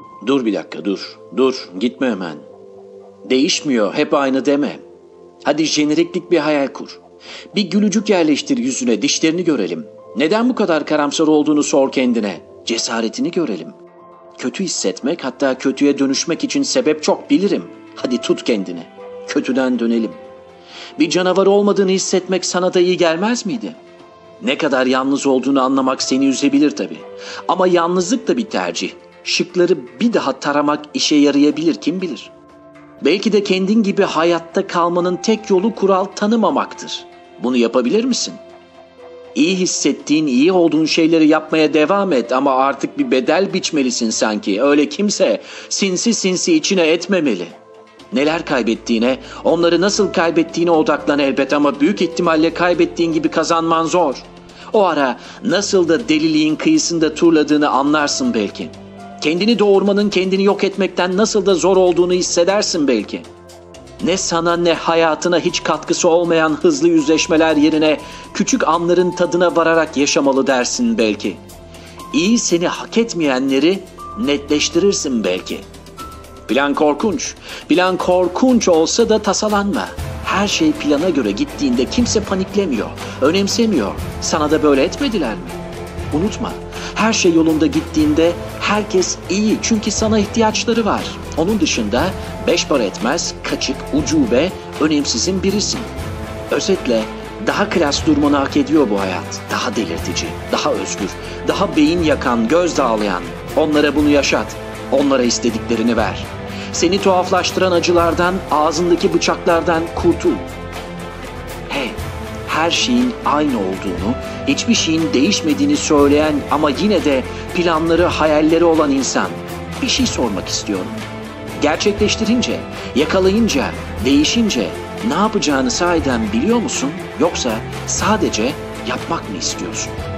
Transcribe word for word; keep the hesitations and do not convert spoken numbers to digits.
Dur bir dakika, dur. Dur, gitme hemen. Değişmiyor, hep aynı deme. Hadi jeneriklik bir hayal kur. Bir gülücük yerleştir yüzüne, dişlerini görelim. Neden bu kadar karamsar olduğunu sor kendine. Cesaretini görelim. Kötü hissetmek, hatta kötüye dönüşmek için sebep çok bilirim. Hadi tut kendini. Kötüden dönelim. Bir canavar olmadığını hissetmek sana da iyi gelmez miydi? Ne kadar yalnız olduğunu anlamak seni üzebilir tabii. Ama yalnızlık da bir tercih. Şıkları bir daha taramak işe yarayabilir, kim bilir. Belki de kendin gibi hayatta kalmanın tek yolu kural tanımamaktır. Bunu yapabilir misin? İyi hissettiğin, iyi olduğun şeyleri yapmaya devam et ama artık bir bedel biçmelisin sanki. Öyle kimse sinsi sinsi içine etmemeli. Neler kaybettiğine, onları nasıl kaybettiğine odaklan elbet ama büyük ihtimalle kaybettiğin gibi kazanman zor. O ara nasıl da deliliğin kıyısında turladığını anlarsın belki. Kendini doğurmanın kendini yok etmekten nasıl da zor olduğunu hissedersin belki. Ne sana ne hayatına hiç katkısı olmayan hızlı yüzleşmeler yerine küçük anların tadına vararak yaşamalı dersin belki. İyi seni hak etmeyenleri netleştirirsin belki. Plan korkunç. Plan korkunç olsa da tasalanma. Her şey plana göre gittiğinde kimse paniklemiyor, önemsemiyor. Sana da böyle etmediler mi? Unutma, her şey yolunda gittiğinde herkes iyi çünkü sana ihtiyaçları var. Onun dışında beş para etmez, kaçık, ucube, önemsizin birisin. Özetle daha klas durmanı hak ediyor bu hayat. Daha delirtici, daha özgür, daha beyin yakan, göz dağlayan. Onlara bunu yaşat, onlara istediklerini ver. Seni tuhaflaştıran acılardan, ağzındaki bıçaklardan kurtul. Hey, her şeyin aynı olduğunu, hiçbir şeyin değişmediğini söyleyen ama yine de planları, hayalleri olan insan. Bir şey sormak istiyorum. Gerçekleştirince, yakalayınca, değişince ne yapacağını sahiden biliyor musun? Yoksa sadece yapmak mı istiyorsun?